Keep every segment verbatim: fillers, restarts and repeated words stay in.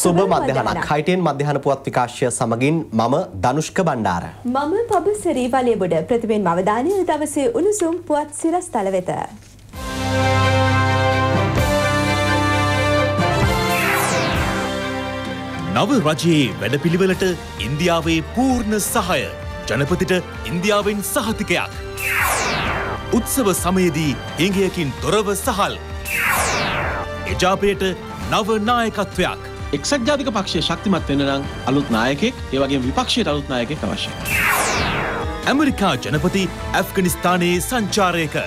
සුබ මධ්‍යහනක් හයිටෙන් මධ්‍යහන පුවත් විකාශය සමගින් මම ධනුෂ්ක බණ්ඩාර. මම පබසරි වලියබොඩ ප්‍රතිමෙන් අවධානය දවසේ උණුසුම් පුවත් සිරස්තල වෙත. නව රජයේ වැඩපිළිවෙලට ඉන්දියාවේ පූර්ණ සහාය. ජනපතිට ඉන්දියාවෙන් සහතිකයක්. උත්සව සමයේදී හිඟයකින් තොරව සහල්. එජාපයට නව නායකත්වයක්. එක්සත් ජාතික පක්ෂය ශක්තිමත් වෙන්න නම් අලුත් නායකයෙක්, ඒ වගේම විපක්ෂයට අලුත් නායකයෙක් අවශ්‍යයි. ඇමරිකා ජනපති ඇෆ්ගනිස්තානයේ සංචාරයක.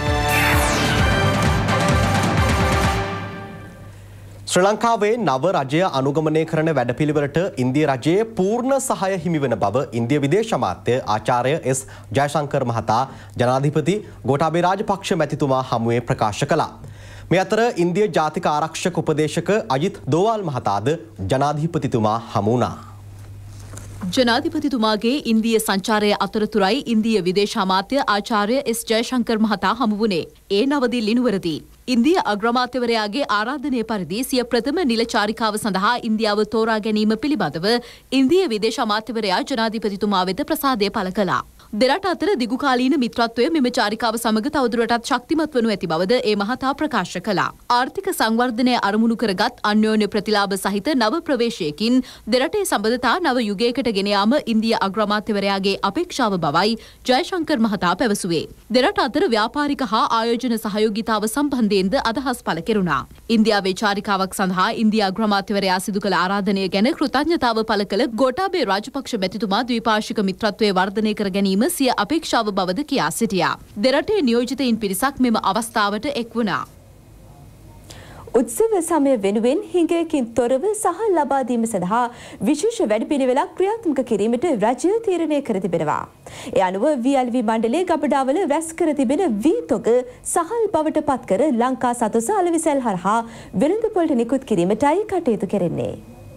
ශ්‍රී ලංකාවේ නව රජය අනුගමනය කරන වැඩපිළිවෙලට ඉන්දිය රජයේ පූර්ණ සහාය හිමිවන බව ඉන්දිය විදේශ අමාත්‍ය ආචාර්ය එස් ජයශංකර් මහතා ජනාධිපති ගෝඨාභය රාජපක්ෂ මැතිතුමා හමුවේ ප්‍රකාශ කළා. මේ අතර ඉන්දිය ජාතික ආරක්ෂක උපදේශක අජිත් දෝවල් මහතාද ජනාධිපතිතුමා හමු වුණා. ජනාධිපතිතුමාගේ ඉන්දිය සංචාරය අතරතුරයි ඉන්දිය විදේශ අමාත්‍ය ආචාර්ය එස් ජයශංකර් මහතා හමු වුණේ. ඒ නවදිල්ලි නුවරදී ඉන්දිය අග්‍රාමාත්‍යවරයාගේ ආරාධනය පරිදි සිය ප්‍රථම නිල චාරිකාව සඳහා ඉන්දියාව තෝරා ගැනීම පිළිබඳව ඉන්දිය විදේශ අමාත්‍යවරයා ජනාධිපතිතුමා වෙත ප්‍රසාදය පළ කළා. දෙරට අතර දිගුකාලීන මිත්‍රත්වය මෙම චාරිකාව සමග තවදුරටත් ශක්තිමත් වනු ඇති බවද ඒ මහතා ප්‍රකාශ කළා. ආර්ථික සංවර්ධනය අරමුණු කරගත් අන්‍යෝන්‍ය ප්‍රතිලාභ සහිත නව ප්‍රවේශයකින් දෙරටේ සම්බන්ධතා නව යුගයකට ගෙන යාම ඉන්දිය අග්‍රාමාත්‍යවරයාගේ අපේක්ෂාව බවයි ජයශංකර් මහතා පැවසුවේ. දෙරට අතර ව්‍යාපාරික හා ආයෝජන සහයෝගිතාව සම්බන්ධයෙන්ද අදහස් පළ කෙරුණා. ඉන්දියාවේ චාරිකාවක් සඳහා ඉන්දිය අග්‍රාමාත්‍යවරයා සිදු කළ ආරාධනය ගැන කෘතඥතාව පළ කළ ගෝඨාභය රාජපක්ෂ මැතිතුමා ද්විපාර්ශ්වික මිත්‍රත්වය වර්ධනය කර ගැනීම සිය අපේක්ෂාව බවද කියා සිටියා. දෙරටේ නියෝජිතයින් පිරිසක් මෙම අවස්ථාවට එක් වුණා. උත්සව සමය වෙනුවෙන් හිඟයකින් තොරව සහල් ලබා දීම සඳහා විශේෂ වැඩපිළිවෙලක් ක්‍රියාත්මක කිරීමට රජය තීරණය කර තිබෙනවා. ඒ අනුව වී එල් වී මණ්ඩලයේ ගබඩාවල රැස් කර තිබෙන වී තොග සහල් බවට පත් කර ලංකා සතුස අලෙවිසැල් හරහා වෙළඳපොළට නිකුත් කිරීමටයි කටයුතු කෙරෙන්නේ.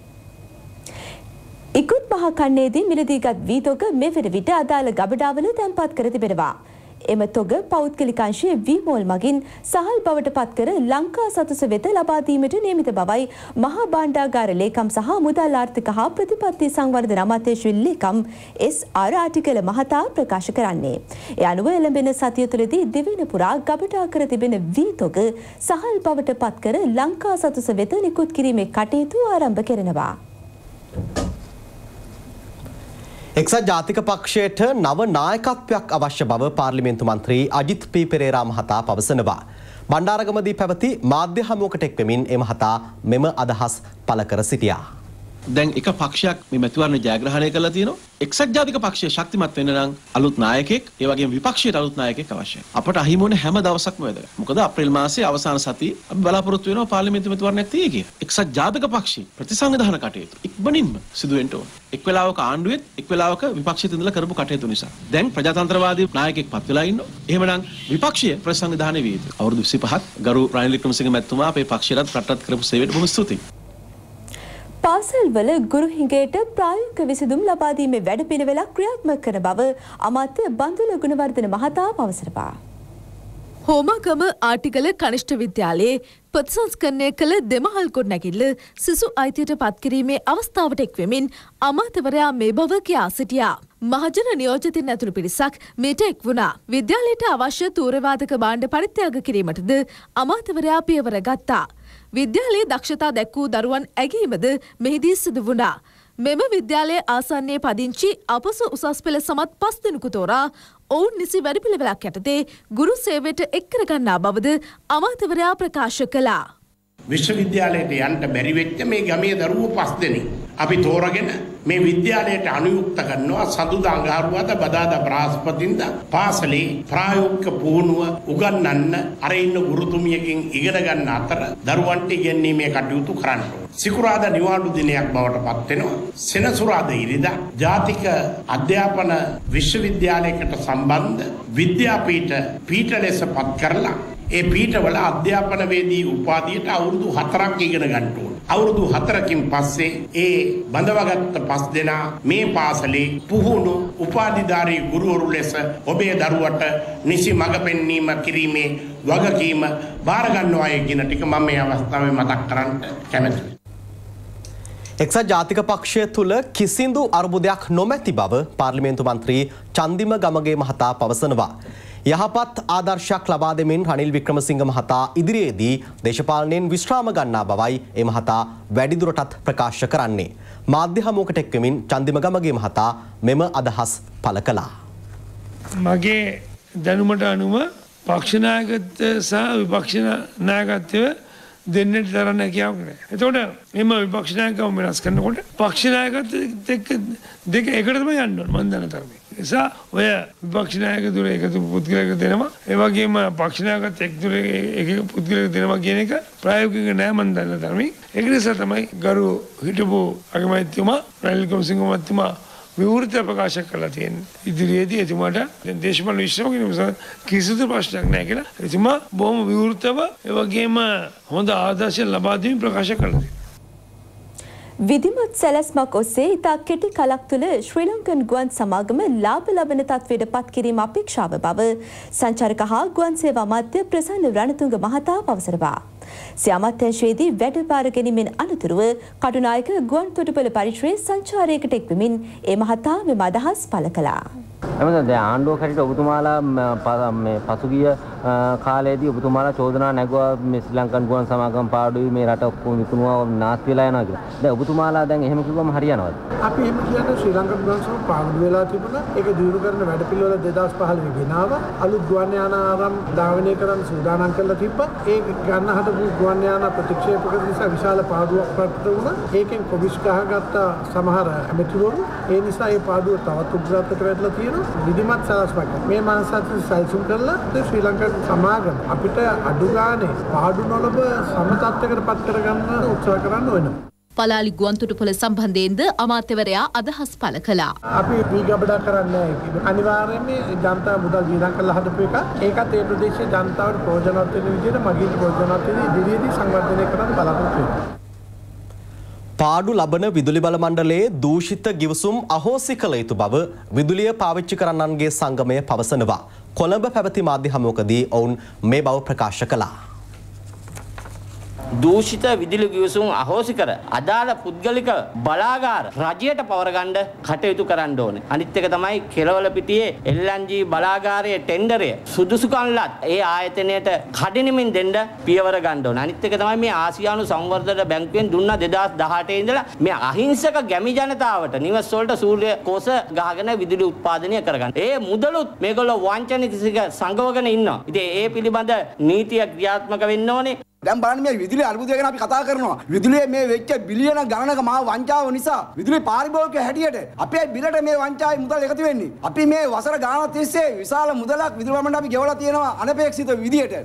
ඉකුත් මහ කන්නේදී මිලදීගත් වී තොග මෙවර විට අදාළ ගබඩාවල තැන්පත් කර තිබෙනවා. එම තොග පෞද්ගලික අංශයේ වී මෝල් මගින් සහල් බවට පත් කර ලංකා සතුස වෙත ලබා දීමට නියමිත බවයි මහා භාණ්ඩාගාර ලේකම් සහ මුදල් ආර්ථික හා ප්‍රතිපත්ති සංවර්ධන අමාත්‍යාංශ ලේකම් එස් ආර් ආටිකල මහතා ප්‍රකාශ කරන්නේ. ඒ අනුව එළඹෙන සතිය තුළදී දිවෙන පුරා ගබඩා කර තිබෙන වී තොග සහල් බවට පත් කර ලංකා සතුස වෙත නිකුත් කිරීමේ කටයුතු ආරම්භ කරනවා. එක්සත් ජාතික පක්ෂයට නව නායකත්වයක් අවශ්‍ය බව පාර්ලිමේන්තු මන්ත්‍රී අජිත් පී පෙරේරා මහතා පවසනවා. බණ්ඩාරගමදී පැවති මාධ්‍ය හමුවකට එක් වෙමින් එම මහතා මෙම අදහස් පළ කර සිටියා. දැන් එක පක්ෂයක් මේ මැතිවරණ ජයග්‍රහණය කරලා තියෙනවා. එක්සත් ජාතික පක්ෂය ශක්තිමත් වෙන්න නම් අලුත් නායකයෙක්, ඒ වගේම විපක්ෂයට අලුත් නායකයෙක් අවශ්‍යයි. අපට අහිමි වන හැම දවසක්ම වැදගත්. මොකද අප්‍රේල් මාසයේ අවසාන සතියේ අපි බලාපොරොත්තු වෙනවා පාර්ලිමේන්තු මැතිවරණයක් තියෙයි කියලා. එක්සත් ජාතික පක්ෂයේ ප්‍රතිසංවිධාන කටයුතු ඉක්මනින්ම සිදු වෙන්න ඕන. එක් වෙලාවක ආණ්ඩුවෙත් එක් වෙලාවක විපක්ෂයට ඉඳලා කරපු කටයුතු නිසා දැන් ප්‍රජාතන්ත්‍රවාදී නායකයෙක් පත් වෙලා ඉන්නවා. එහෙමනම් විපක්ෂයේ ප්‍රතිසංවිධානය විය යුතුයි. අවුරුදු විසිපහක් ගරු රනිල් වික්‍රමසිංහ මැතිතුමා අපේ පක්ෂයට රටට කරපු සේවයට බොහොම ස්තුතියි. පාසල්වල ගුරු හිඟයට ප්‍රායෝගික විසඳුම් ලබා දීමේ වැඩපිළිවෙලක් ක්‍රියාත්මක කරන බව අමාත්‍ය බන්දුල ගුණවර්ධන මහතා පවසනවා. හෝමාගම ආටිකල කනිෂ්ඨ විද්‍යාලයේ ප්‍රතිසංස්කරණය කළ දෙමහල් ගොඩනැගිල්ල සිසු අයිතියට පත්කිරීමේ අවස්ථාවට එක්වෙමින් අමාත්‍යවරයා මේ බව කියා සිටියා. මහජන නියෝජිතින් ඇතුළු පිරිසක් මීට එක් වුණා. විද්‍යාලයට අවශ්‍ය තූරවාදක භාණ්ඩ පරිත්‍යාග කිරීමටද අමාත්‍යවරයා පියවර ගත්තා. විද්‍යාලයේ දක්ෂතා දැක්වූ දරුවන් ඇගීමද මෙහිදී සිදු වුණා. මෙම විද්‍යාලයේ ආසන්නයේ පදිංචි අපසු උසස් පෙළ සමත් පස් දෙනෙකු තෝරා ඔවුන් නිසි වැඩපිළිවෙලක් යටතේ ගුරු සේවයට එක් කරගන්නා බවද අමාත්‍යවරයා ප්‍රකාශ කළා. විශ්වවිද්‍යාලයට යන්න බැරි වෙච්ච මේ ගමේ දරුවෝ පස් දෙනෙක් අපි තෝරගෙන මේ විද්‍යාලයට අනුයුක්ත කරනවා. සතුදා අඟහරුවාද බදාදා බ්‍රහස්පතින්දා පාසලේ ප්‍රායෝගික පුහුණුව උගන්වන්න අර ඉන්න ගුරුතුමියකින් ඉගෙන ගන්න අතර දරුවන්ට ඉගෙනීමේ කටයුතු කරන්න ඕන. සිකුරාදා නිවාඩු දිනයක් බවට පත් වෙනවා. සෙනසුරාදා ඉරිදා ජාතික අධ්‍යාපන විශ්වවිද්‍යාලයකට සම්බන්ධ විද්‍යාපීඨ පීඨ ලෙස පත් කරලා ඒ පීඨවල අධ්‍යාපනවේදී උපාධියට අවුරුදු හතරක් ඉගෙන ගන්න ඕන. අවුරුදු හතරකින් පස්සේ ඒ බඳවගත්ත පස් දෙනා මේ පාසලේ පුහුණු උපාධිධාරී ගුරුවරු ලෙස ඔබේ දරුවට නිසි මඟ පෙන්වීම කිරීමේ වගකීම බාර ගන්නවා කියන ටික මම මේ අවස්ථාවේ මතක් කරන්න කැමැතියි. එක්සත් ජාතික පක්ෂය තුළ කිසිදු අර්බුදයක් නොමැති බව පාර්ලිමේන්තු මන්ත්‍රී චන්දිම ගමගේ මහතා පවසනවා. යහපත් ආදර්ශයක් ලබා දෙමින් රනිල් වික්‍රමසිංහ මහතා ඉදිරියේදී දේශපාලනයෙන් විශ්‍රාම ගන්නා බවයි ඒ මහතා වැඩිදුරටත් ප්‍රකාශ කරන්නේ. මාධ්‍ය හමුවකට එක්වමින් චන්දිම ගමගේ මහතා මෙම අදහස් පළ කළා. මගේ දැනුමට අනුව පක්ෂ නායකත්වය සහ විපක්ෂ නායකත්වය දෙන්නට තරන්න හැකියාවක් නැහැ. එතකොට මෙම විපක්ෂ නායකකම වෙනස් කරනකොට පක්ෂ නායකත්වයට එක්ක දෙක එකට තමයි යන්න ඕන මම දන්න තරමේ. ඒ නිසා ඔය විපක්ෂ නායක දුර එකතු පුද්ගලයෙක් දෙනවා. ඒ වගේම පක්ෂ නායකත් එක් දුර එක පුද්ගලයෙක් දෙනවා කියන එක ප්‍රායෝගික නෑ මම දන්න තරමේ. ඒක නිසා තමයි ගරු හිටපු අගමැතිතුමා රනිල් වික්‍රමසිංහ මහත්මයා විවෘත ප්‍රකාශ කළා තියෙන්නේ. ඉදිරියේදී එතුමාට දේශපාලන විශ්ලේෂණ කිරීම කිසිදු ප්‍රශ්නයක් නැහැ කියලා එතුමා බොහොම විවෘතව ඒ වගේම හොඳ ආදර්ශ ලබා දීම ප්‍රකාශ කළා. විධිමත් සැලැස්මක් ඔස්සේ ඉතා කෙටි කලක් තුළ ශ්‍රී ලංකන් ගුවන් සමාගම ලාභ ලබන තත්ත්වයට පත් කිරීම අපේක්ෂාව බව සංචාරක හා ගුවන් සේවා අමාත්‍ය ප්‍රසන්න රණතුංග මහතා පවසනවා. සිය අමාත්‍යාංශයේදී වැඩ භාර ගැනීමෙන් අනතුරුව කටුනායක ගුවන් තොටුපළ පරිශ්‍රයේ සංචාරයකට එක්වමින් ඒ මහතා මෙම අදහස් පළ කළා. එමෙන්න දැන් ආණ්ඩුව කටට ඔබතුමාලා මේ පසුගිය කාලයේදී ඔබතුමාලා චෝදනා නැගුවා මේ ශ්‍රී ලංකන් ගුවන් සමාගම පාඩුවේ මේ රට ඔක්කොම විකුණුවා නාස්ති වෙලා යනවා කියලා. දැන් ඔබතුමාලා දැන් එහෙම කිව්වම හරියනවද? අපි එහෙම කියන්නේ ශ්‍රී ලංකන් ගුවන් සමාගම පාඩු වෙලා තිබුණා. ඒක දියුණු කරන වැඩපිළිවෙල දෙදාස් පහළොව ගෙනාවා. අලුත් ගුවන් යාන ආරම්භ ධාවනය කරන්න සූදානම් කරලා තිබ්බා. ඒ ගන්න හදපු ගුවන් යාන ප්‍රතික්ෂේප කරන නිසා විශාල පාඩුවක් ප්‍රකට වුණා. ඒකෙන් කොබිස් ගහගත්ත සමහර ඇමතිවරු ඒ නිසා ඒ පාඩුව තවත් උග්‍රත්වයට වැටලා තියෙනවා. විධිමත් සලස්මක් මේ මානසත් සැලසුම් කරලා ශ්‍රී ලංකා සමාගම අපිට අඩු ගානේ පාඩු නොලබ සම තත්ත්වයකට පත් කරගන්න උත්සාහ කරන්න වෙනවා. පලාලි ගුවන්තොටුපළ සම්බන්ධයෙන්ද අමාත්‍යවරයා අදහස් පළ කළා. අපි වී ගබඩා කරන්නේ අනිවාර්යයෙන්ම ජනතා මුදල් වියදම් කරලා හදපු එක. ඒකත් ඒ ප්‍රදේශයේ ජනතාවට ප්‍රයෝජනවත් වෙන විදිහට මගින් ප්‍රයෝජනවත් වෙන ඉදිරියේදී සංවර්ධනය කරන්න බලාපොරොත්තු වෙනවා. පාඩු ලබන විදුලි බල මණ්ඩලයේ දූෂිත ගිවිසුම් අහෝසි කළ යුතු බව විදුලිය පාවිච්චි කරන්නන්ගේ සංගමය පවසනවා. කොළඹ පැවති මාධ්‍ය හමුවකදී ඔවුන් මේ බව ප්‍රකාශ කළා. දූෂිත විදුලි ගිවිසුම් අහෝසි කර අදාළ පුද්ගලික බලාගාර රජයට පවරගන්න කටයුතු කරන්න ඕනේ. අනිත් එක තමයි කෙළවල පිටියේ එල් එන් ජී බලාගාරයේ ටෙන්ඩරය සුදුසුකම්ලත් ඒ ආයතනයට කඩිනමින් දෙන්න පියවර ගන්න ඕනේ. අනිත් එක තමයි මේ ආසියානු සංවර්ධන බැංකුවෙන් දුන්නා දෙදාස් දහඅටේ ඉඳලා මේ අහිංසක ගැමි ජනතාවට නිවස් වලට සූර්ය කෝෂ ගහගෙන විදුලි උත්පාදනය කරගන්න. ඒ මුදලුත් මේගොල්ලෝ වංචනික සංගවගෙන ඉන්නවා. ඉතින් ඒ පිළිබඳ නීතිය ක්‍රියාත්මක වෙන්න ඕනේ. දැන් බලන්න මේ විදුලි අර්බුදය ගැන අපි කතා කරනවා. විදුලියේ මේ වෙච්ච බිලියන ගණනක මහා වංචාව නිසා විදුලි පාරිභෝගික හැටියට අපේ බිලට මේ වංචාවේ මුදල් එකතු වෙන්නේ. අපි මේ වසර ගානක් තිස්සේ විශාල මුදලක් විදුලි මණ්ඩලයට අපි ගෙවලා තියෙනවා අනපේක්ෂිත විදියට.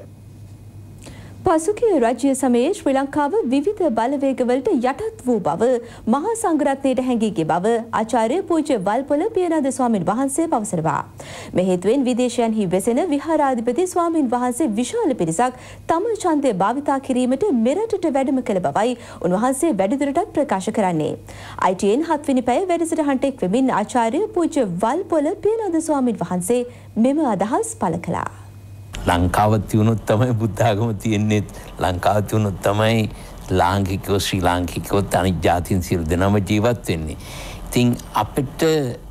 පසුගිය රජ්‍ය සමයේ ශ්‍රී ලංකාව විවිධ බලවේගවලට යටත් වූ බව මහා සංඝරත්නයට හැඟී ගිය බව ආචාර්ය පූජ්‍ය වල්පොළ පියනන්ද ස්වාමින් වහන්සේ පවසනවා. මේ හේතුවෙන් විදේශයන්හි වෙසෙන විහාරාධිපති ස්වාමින් වහන්සේ විශාල පිරිසක් තම ඡන්දය භාවිතා කිරීමට මෙරටට වැඩම කළ බවයි උන්වහන්සේ වැඩිදුරටත් ප්‍රකාශ කරන්නේ. ආයි ටී එන් හත්වෙනි පැය වැඩසටහනට එක් වෙමින් ආචාර්ය පූජ්‍ය වල්පොළ පියනන්ද ස්වාමින් වහන්සේ මෙම අදහස් පළ කළා. ලංකාව තියුණොත් තමයි බුද්ධ ආගම තියෙන්නේ. ලංකාව තියුණොත් තමයි ලාංකිකයෝ ශ්‍රී ලාංකිකයෝ අනිත් ජාතීන් සියලු දෙනාම ජීවත් වෙන්නේ. ඉතින් අපිට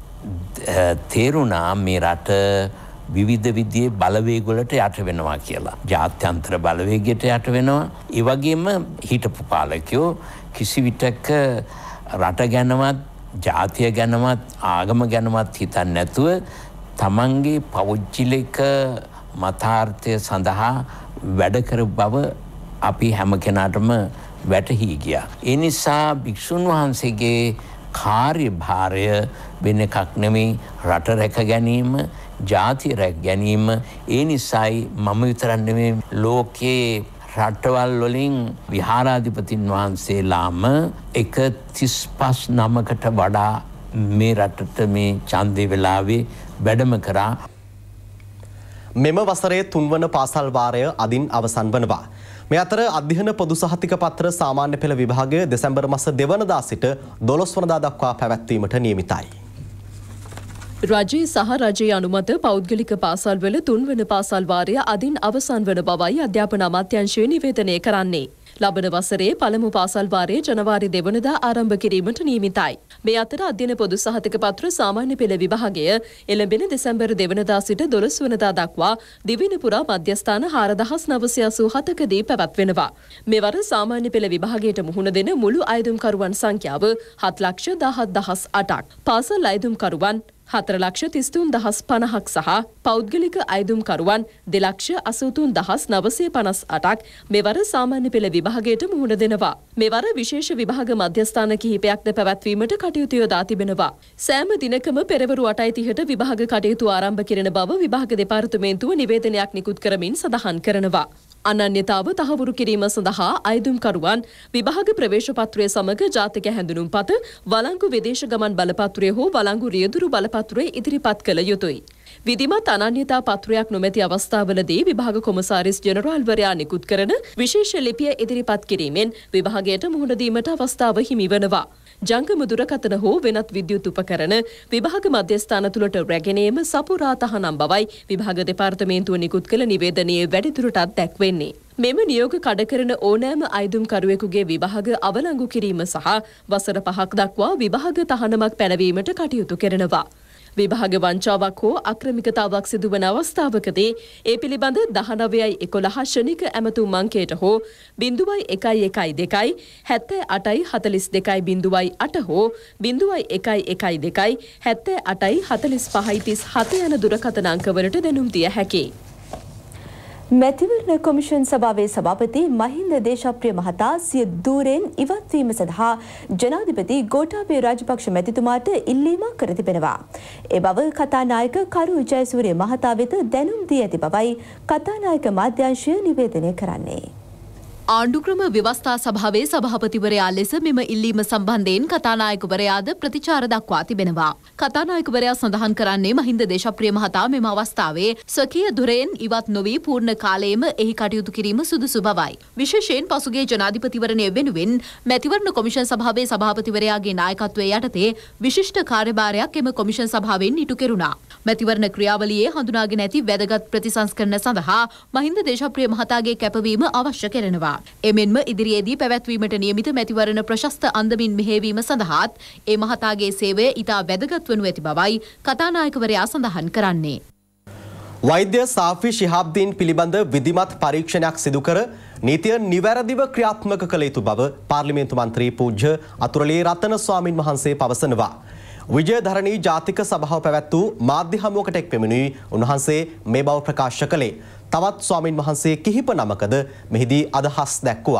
තේරුණා මේ රට විවිධ විදිහේ බලවේග වලට යට වෙනවා කියලා. ජාත්‍යන්තර බලවේගයට යට වෙනවා. ඒ වගේම හිටපු පාලකයෝ කිසි විටක රට ගැනවත් ජාතිය ගැනවත් ආගම ගැනවත් හිතන්නේ නැතුව තමන්ගේ පෞද්ගලික මතාර්ථය සඳහා වැඩ කර බව අපි හැම කෙනාටම වැටහි ගියා. ඒ නිසා භික්ෂුන් වහන්සේගේ කාර්යභාරය වෙන එකක් නෙමෙයි රට රැක ගැනීම, ජාතිය රැක ගැනීම. ඒ නිසායි මම විතරක් නෙමෙයි ලෝකයේ රටවල් වලින් විහාරාධිපතින් වහන්සේලාම එක තිස් පස් නමකට වඩා මේ රටට මේ ඡන්දේ වෙලාවේ වැඩම කරා. මෙම වසරේ තුන්වන පාසල් වාරය අදින් අවසන් වනවා. මේ අතර අධ්‍යයන පොදු සහතික පත්‍ර සාමාන්‍ය පෙළ විභාගය දෙසැම්බර් මාස දෙවනදා සිට දොළොස් වනදා දක්වා පැවැත්වීමට නියමිතයි. රජයේ සහ රජයේ අනුමත පෞද්ගලික පාසල්වල තුන්වන පාසල් වාරය අදින් අවසන් වන බවයි අධ්‍යාපන අමාත්‍යාංශය නිවේදනය කරන්නේ. ලබන වසරේ පළමු පාසල් වාරය ජනවාරි දෙවනදා ආරම්භ කිරීමට නියමිතයි. මේ අතර අධ්‍යයන පොදු සහතික පත්‍ර සාමාන්‍ය පෙළ විභාගය එළඹෙන දෙසැම්බර් දෙවනදා සිට දොළොස් වනදා දක්වා දිවින පුරා මධ්‍යස්ථාන හාරදහස් නවසිය අසූ හතකදී පැවැත්වෙනවා. මෙවර සාමාන්‍ය පෙළ විභාගයට මුහුණ දෙන මුළු අයදුම්කරුවන් සංඛ්‍යාව හත් ලක්ෂ දහස් දහස් අටක්. පාසල් අයදුම්කරුවන් හතර ලක්ෂ තිස් තුන් දහස් පනහක් සහ පෞද්ගලික අයදුම්කරුවන් දෙලක්ෂ අසූ තුන් දහස් නවසිය පනස් අටක් මෙවර සාමාන්‍ය පෙළ විභාගයට මුහුණ දෙනවා. මෙවර විශේෂ විභාග මධ්‍යස්ථාන කිහිපයක්ද පැවැත්වීමට කටයුතු යොදා තිබෙනවා. සෑම දිනකම පෙරවරු අටයි තිහට විභාග කටයුතු ආරම්භ කෙරෙන බව විභාග දෙපාර්තමේන්තුව නිවේදනයක් නිකුත් කරමින් සඳහන් කරනවා. අනන්‍යතාව තහවුරු කිරීම සඳහා අයදුම්කරුවන් විභාග ප්‍රවේශ පත්‍රය සමග ජාතික හැඳුනුම්පත වළංගු විදේශ ගමන් බලපත්‍රය හෝ වළංගු රියදුරු බලපත්‍රය ඉදිරිපත් කළ යුතුයි. විධිමත් අනන්‍යතා පත්‍රයක් නොමැති අවස්ථාවලදී විභාග කොමසාරිස් ජෙනරාල්වරයා නිකුත් කරන විශේෂ ලිපිය ඉදිරිපත් කිරීමෙන් විභාගයට මුහුණ දීමට අවස්ථාව හිමි වෙනවා. ජංගම දුරකථන හෝ වෙනත් විද්‍යුත් උපකරණ විභාග මධ්‍යස්ථාන තුළට රැගෙනීම සපුරා තහනම් බවයි විභාග දෙපාර්තමේන්තුව නිකුත් කළ නිවේදනයේ වැඩිදුරටත් දැක්වෙන්නේ. මෙම නියෝග කඩ කරන ඕනෑම අයදුම්කරුවෙකුගේ විභාග අවලංගු කිරීම සහ වසර පහක් දක්වා විභාග තහනමක් පැනවීමට කටයුතු කරනවා. විභාග වංචාවක් හෝ අක්‍රමිකතාවක් සිදුවන අවස්ථාවකදී ඒ පිළිබඳ දහනවයයි එකොළහ ශනික ඇමතුම් අංකයට හෝ බිඳුවයි එකයි එකයි දෙකයි හැත්තෑ අටයි හතලිස් දෙකයි බිඳුවයි අට හෝ බිඳුවයි එකයි එකයි දෙකයි හැත්තෑ අටයි හතලිස් පහයි තිස් හත යන දුරකථන අංකවලට දැනුම් දිය හැකියි. මැතිවරණ කොමිෂන් සභාවේ සභාපති මහින්ද දේශප්‍රිය මහතා සිය ධූරයෙන් ඉවත්වීම සඳහා ජනාධිපති ගෝඨාභය රාජපක්ෂ මැතිතුමාට ඉල්ලීමක් කර තිබෙනවා. ඒ බව කතානායක කරු ජයසූරිය මහතා වෙත දැනුම් දී ඇති බවයි කතානායක මාධ්‍යංශය නිවේදනය කරන්නේ. ආණ්ඩුක්‍රම ව්‍යවස්ථා සභාවේ සභාපතිවරයා ලෙස මෙම ඉල්ලීම සම්බන්ධයෙන් කතානායකවරයාද ප්‍රතිචාර දක්වා තිබෙනවා. කතානායකවරයා සඳහන් කරන්නේ මහින්ද දේශප්‍රිය මහතා මෙම අවස්ථාවේ ස්වකීය ධුරයෙන් ඉවත් නොවී පූර්ණ කාලයේම එහි කටයුතු කිරීම සුදුසු බවයි. විශේෂයෙන් පසුගිය ජනාධිපතිවරණය වෙනුවෙන් මැතිවරණ කොමිෂන් සභාවේ සභාපතිවරයාගේ නායකත්වයේ යටතේ විශිෂ්ට කාර්යභාරයක් එම කොමිෂන් සභාවෙන් ඉටු කෙරුණා. මැතිවරණ ක්‍රියාවලියේ හඳුනාගෙන ඇති වැදගත් ප්‍රතිසංස්කරණ සඳහා මහින්ද දේශප්‍රිය මහතාගේ කැපවීම අවශ්‍ය කරනවා. එමෙන්ම ඉදිරියේදී පැවැත්වීමට නියමිත මැතිවරණ ප්‍රශස්ත අන්දමින් මෙහෙයවීම සඳහාත් ඒ මහතාගේ සේවය ඉතා වැදගත් වනු ඇති බවයි කතානායකවරයා සඳහන් කරන්නේ. වෛද්‍ය සාෆි ශිහාබ්දීන් පිළිබඳ විධිමත් පරීක්ෂණයක් සිදු කර නීතිය නිවැරදිව ක්‍රියාත්මක කළ යුතු බව පාර්ලිමේන්තු මන්ත්‍රී පූජ්‍ය අතුරලේ රතන ස්වාමින් වහන්සේ පවසනවා. විජයධරණී ජාතික සභාව පැවැත් වූ මාධ්‍ය හමුවකට එක් පෙමුණුයි උන්වහන්සේ මේ බව ප්‍රකාශ කළේ. තවත් ස්වාමින් වහන්සේ කිහිප නමකද මෙහිදී අදහස් දැක්වුවා.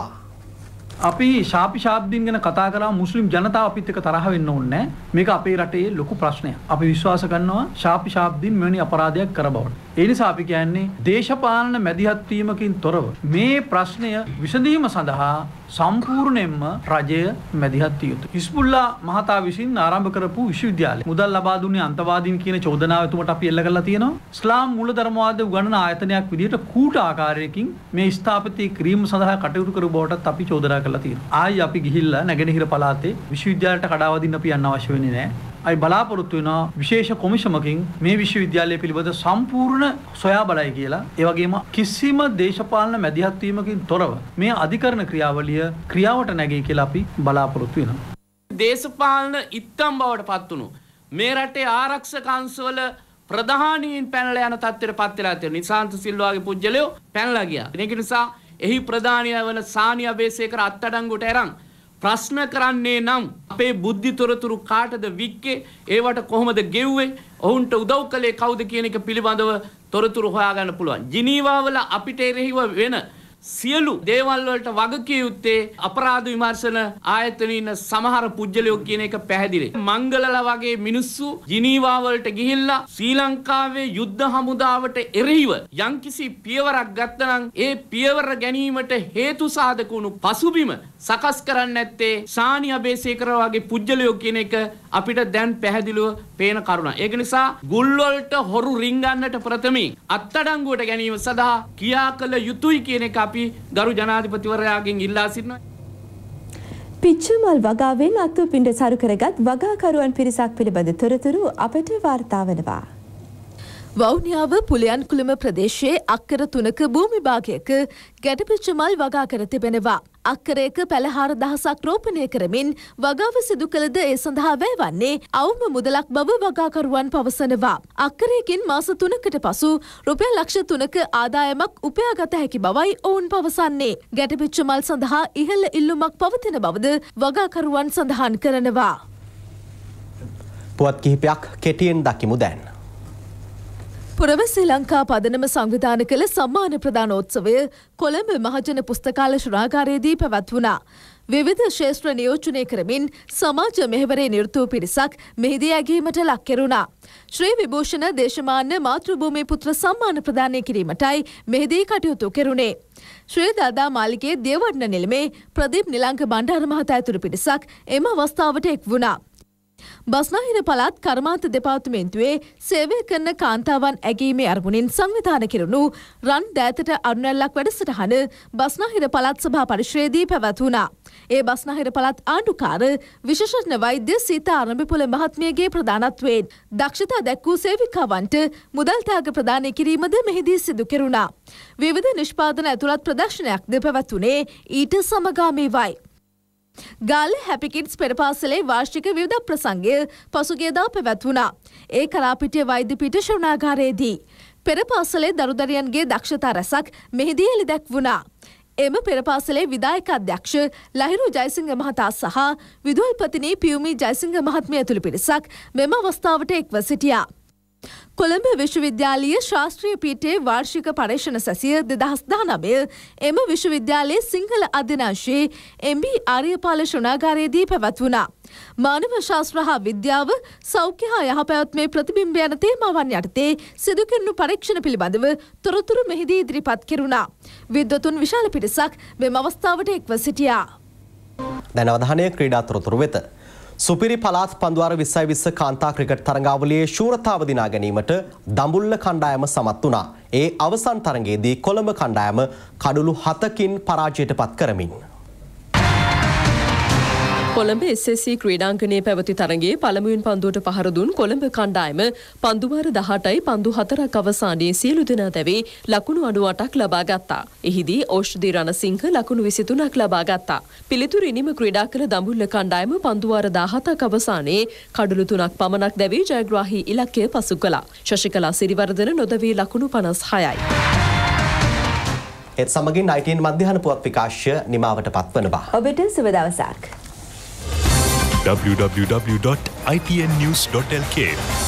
අපි ශාපි ශාබ්දීන් ගැන කතා කරා මුස්ලිම් ජනතාව අපිත් එක්ක තරහ වෙන්න ඕනේ නැහැ. මේක අපේ රටේ ලොකු ප්‍රශ්නයක්. අපි විශ්වාස කරනවා ශාපි ශාබ්දීන් මෙවැනි අපරාධයක් කර බවට. ඒ නිසා අපි කියන්නේ දේශපාලන මැදිහත් වීමකින් තොරව මේ ප්‍රශ්නය විසඳීම සඳහා සම්පූර්ණයෙන්ම රජය මැදිහත් විය යුතුයි. හිස්බුල්ලා මහතා විසින් ආරම්භ කරපු විශ්වවිද්‍යාලය මුදල් ලබා දුන්නේ අන්තවාදීන් කියන චෝදනාව එතුමට අපි එල්ල කරලා තියෙනවා. ඉස්ලාම් මූලධර්මවාද උගන්වන ආයතනයක් විදිහට කූට ආකාරයකින් මේ ස්ථාපිතය කිරීම සඳහා කටයුතු කරු බවටත් අපි චෝදනා කරලා තියෙනවා. ආයි අපි ගිහිල්ලා නැගෙනහිර පළාතේ විශ්වවිද්‍යාලයට කඩාවදින්න අපි යන්න අවශ්‍ය වෙන්නේ නැහැ. අයි බලාපොරොත්තු වෙනවා විශේෂ කොමිෂමකින් මේ විශ්වවිද්‍යාලය පිළිබඳ සම්පූර්ණ සොයා බලයි කියලා. ඒ වගේම කිසිම දේශපාලන මැදිහත් වීමකින් තොරව මේ අධිකරණ ක්‍රියාවලිය ක්‍රියාවට නැගෙයි කියලා අපි බලාපොරොත්තු වෙනවා. දේශපාලන ඉත්තම් බවට පත් වුණු මේ රටේ ආරක්ෂක අංශවල ප්‍රධානීන් පැනලා යන තත්ත්වයට පත් වෙලා තියෙනවා. නිසාන්ත සිල්වාගේ පුජ්‍යලයෝ පැනලා ගියා. ඒක නිසා එහි ප්‍රධානිය වන සානියා බේසේකර අත්අඩංගුවට අරන් ප්‍රශ්න කරන්නේ නම් අපේ බුද්ධි තොරතුරු කාටද වික්කේ, ඒවට කොහොමද ගෙව්වේ, ඔවුන්ට උදව් කළේ කවුද කියන එක පිළිබඳව තොරතුරු හොයාගන්න පුළුවන්. ජිනීවා වල අපිට එරෙහිව වෙන සියලු දේවල් වලට වගකිය යුත්තේ අපරාධ විමර්ශන ආයතනයේ ඉන්න සමහර පුජ්‍යලයෝ කියන එක පැහැදිලි. මංගලලා වගේ මිනිස්සු ජිනීවා වලට ගිහිල්ලා ශ්‍රී ලංකාවේ යුද්ධ හමුදාවට එරෙහිව යම්කිසි පියවරක් ගත්තනම් ඒ පියවර ගැනීමට හේතු සාධක වුණු පසුබිම සකස් කරන්නේ නැත්තේ සානියා බේසේකර වගේ පුජ්‍යලයෝ කියන එක අපිට දැන් පැහැදිලිව පේන කරුණ. ඒක නිසා ගුල් වලට හොරු රින්ගන්නට ප්‍රථමයෙන් අත්අඩංගුවට ගැනීම සඳහා කියා කළ යුතුයි කියන එක අපි ගරු ජනාධිපතිවරයාගෙන් ඉල්ලා සිටිනවා. පිච්චමල් වගාවෙන් අත්ව පිඬ සරු කරගත් වගාකරුවන් පිරිසක් පිළිබඳ තොරතුරු අපට වාර්තා වෙනවා. වවුනියාව පුලියන්කුළුම ප්‍රදේශයේ අක්කර තුනක භූමි භාගයක ගැටපිච්ච මල් වගා කර තිබෙනවා. අක්කරයක පැලහාර දහසක් රෝපණය කරමින් වගාව සිදු කළද ඒ සඳහා වැයවන්නේ අවම මුදලක් බව වගාකරුවන් පවසනවා. අක්කරයකින් මාස තුනකට පසු රුපියල් ලක්ෂ තුනක ආදායමක් උපයාගත හැකි බවයි ඔවුන් පවසන්නේ. ගැටපිච්ච මල් සඳහා ඉහළ ඉල්ලුමක් පවතින බවද වගාකරුවන් සඳහන් කරනවා. පුවත් කිහිපයක් කෙටියෙන් දකිමු දැන්. පුරව ශ්‍රී ලංකා පදනම සංවිධාන කළ සම්මාන ප්‍රදානෝත්සවය කොළඹ මහජන පුස්තකාල ශ්‍රාගාරයේදී පැවැත්වුණා. විවිධ ශේෂ්ත්‍ර නියෝජනය කරමින් සමාජ මෙහෙවරේ නිරත වූ පිරිසක් මෙහිදී ඇගීමට ලක් කෙරුණා. ශ්‍රී විභූෂණ දේශමාන්‍ය මාතෘභූමි පුත්‍ර සම්මාන ප්‍රදානය කිරීමටයි මෙහිදී කටයුතු කෙරුණේ. ශ්‍රී දාදා මාලිගයේ දේවඩන නිලමේ ප්‍රදීප් නිලංග බණ්ඩාර මහතා ඇතුළු පිරිසක් එම අවස්ථාවට එක් වුණා. බස්නාහිර පළාත් කර්මාන්ත දෙපාර්තමේන්තුවේ සේවය කරන කාන්තාවන් ඇගීමේ අරමුණින් සංවිධාන කෙරුණු රන් දෑතට අරුණැල්ලක් වැඩසටහන බස්නාහිර පළාත් සභා පරිශ්‍රයේදී පැවැත්වුණා. ඒ බස්නාහිර පළාත් ආණ්ඩුකාර විශේෂඥ වෛද්‍ය සීතා ආරම්භපුල මහත්මියගේ ප්‍රධානත්වයෙන් දක්ෂතා දැක්වූ සේවිකාවන්ට මුදල් ත්‍යාග ප්‍රදානය කිරීමද මෙහිදී සිදු කෙරුණා. විවිධ නිෂ්පාදන ඇතුළත් ප්‍රදර්ශනයක්ද පැවැත්වුණේ ඊට සමගාමීවයි. ගාල්ල හැපිකිඩ්ස් පෙරපාසලේ වාර්ෂික විවිධ ප්‍රසංගය පසුගියදා පැවැත්වුණා. ඒ කලාපිටිය වෛද්‍ය පීඨ ශ්‍රවණාගාරයේදී පෙරපාසලේ දරුදරියන්ගේ දක්ෂතා රැසක් මෙහිදී එළි දැක්වුණා. එම පෙරපාසලේ විදායක අධ්‍යක්ෂ ලහිරු ජයසිංහ මහතා සහ විදුහල්පතිනි පියුමි ජයසිංහ මහත්මිය ඇතුළු පිරිසක් මෙම අවස්ථාවට එක්ව සිටියා. කොළඹ විශ්වවිද්‍යාලීය ශාස්ත්‍රීය පීඨයේ වාර්ෂික පර්යේෂණ සැසිය දෙදහස් දහනවය එම විශ්වවිද්‍යාලයේ සිංහල අධ්‍යනාංශයේ එම් බී ආර්යපාල ශ්‍රවණාගාරයේදී පැවැත්වුණා. මානව ශාස්ත්‍ර හා විද්‍යාව සෞඛ්‍ය හා යහපැවැත්මේ ප්‍රතිබිම්බ යන තේමාවන් යටතේ සිදු කෙරුණු පරීක්ෂණ පිළිබඳව තොරතුරු මෙහිදී ඉදිරිපත් කෙරුණා. විද්වතුන් විශාල පිරිසක් මෙම අවස්ථාවට එක්ව සිටියා. දැන් අවධානය ක්‍රීඩා තොරතුරු වෙත. සුපිරි පළාත් පන්දුවාර විස්සයි විස්ස කාන්තා ක්‍රිකට් තරඟාවලියේ ශූරතාව දිනා ගැනීමට දඹුල්ල කණ්ඩායම සමත් වුණා. ඒ අවසන් තරඟයේදී කොළඹ කණ්ඩායම කඩුළු හතකින් පරාජයට පත් කරමින් කොළඹ එස් එස් සී ක්‍රීඩාංගණයේ පැවති තරගයේ පළමුවෙන් පන්දුවට පහර දුන් කොළඹ කණ්ඩායම පන්දුවාර දහඅටයි පන්දු හතරක් අවසානයේ සියලු දෙනා දැවී ලකුණු අනූඅටක් ලබා ගත්තා. එහිදී ඕෂ්ධි රණසිංහ ලකුණු විසිතුනක් ලබා ගත්තා. පිළිතුරු ඉනිම ක්‍රීඩා කළ දඹුල්ල කණ්ඩායම පන්දුවාර දහහතක් අවසානයේ කඩලු තුනක් පමණක් දැවී ජයග්‍රාහී ඉලක්කය පසු කළා. ශශිකලා සිරිවර්ධන නොදවී ලකුණු පනස් හයයි. ඒත් සමගින් අයිටීන් මධ්‍යහන පුවත් විකාශය නිමාවට පත්වනවා. ඔබට සුබ දවසක්. w w w dot i t n news dot l k